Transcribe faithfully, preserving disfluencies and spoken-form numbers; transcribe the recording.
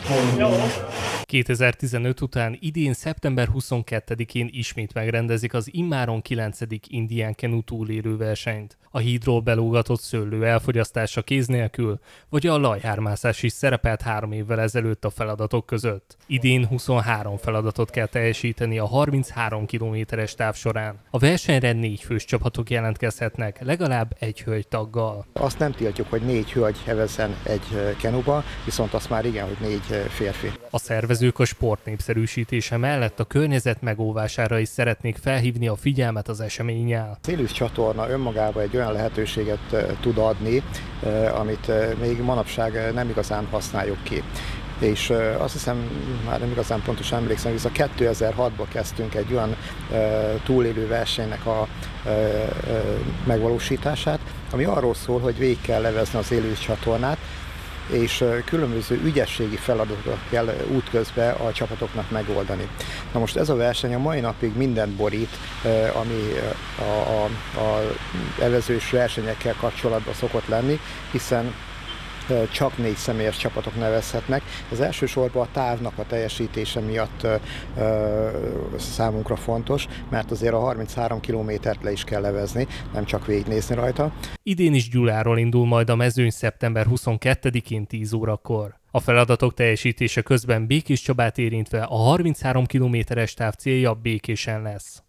kétezer-tizenöt után idén szeptember huszonkettedikén ismét megrendezik az immáron kilencedik Indian Canoe túlélő versenyt. A hídról belógatott szőlő elfogyasztása kéz nélkül, vagy a lajhármászás is szerepelt három évvel ezelőtt a feladatok között. Idén huszonhárom feladatot kell teljesíteni a harminchárom kilométeres táv során. A versenyre négy fős csapatok jelentkezhetnek, legalább egy hölgytaggal. Azt nem tiltjuk, hogy négy hölgy hevezzen egy kenuba, viszont azt már igen, hogy négy férfi. A szervezők a sport népszerűsítése mellett a környezet megóvására is szeretnék felhívni a figyelmet az eseményen. Az élős csatorna önmagában egy olyan lehetőséget tud adni, amit még manapság nem igazán használjuk ki. És azt hiszem, már nem igazán pontosan emlékszem, hogy a kétezer-hatban kezdtünk egy olyan túlélő versenynek a megvalósítását, ami arról szól, hogy végig kell levezni az élős csatornát, és különböző ügyességi feladatokat kell útközben a csapatoknak megoldani. Na most ez a verseny a mai napig mindent borít, ami a, a, a evezős versenyekkel kapcsolatban szokott lenni, hiszen csak négy személyes csapatok nevezhetnek. Ez elsősorban a távnak a teljesítése miatt ö, ö, számunkra fontos, mert azért a harminchárom kilométert le is kell levezni, nem csak végignézni rajta. Idén is Gyuláról indul majd a mezőny szeptember huszonkettedikén tíz órakor. A feladatok teljesítése közben Békéscsabát érintve a harminchárom kilométeres táv célja Békésen lesz.